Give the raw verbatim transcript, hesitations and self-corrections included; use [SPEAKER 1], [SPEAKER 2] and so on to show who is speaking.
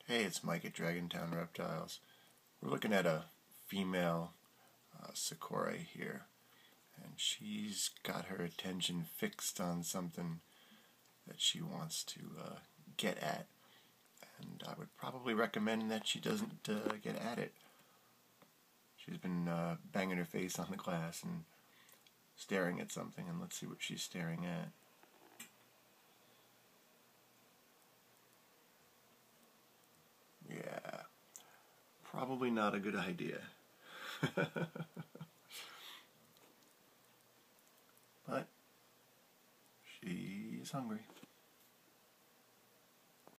[SPEAKER 1] Hey, it's Mike at Dragontown Reptiles. We're looking at a female uh, Sikorae here, and she's got her attention fixed on something that she wants to uh, get at, and I would probably recommend that she doesn't uh, get at it. She's been uh, banging her face on the glass and staring at something, and let's see what she's staring at. Yeah, probably not a good idea. But she's hungry.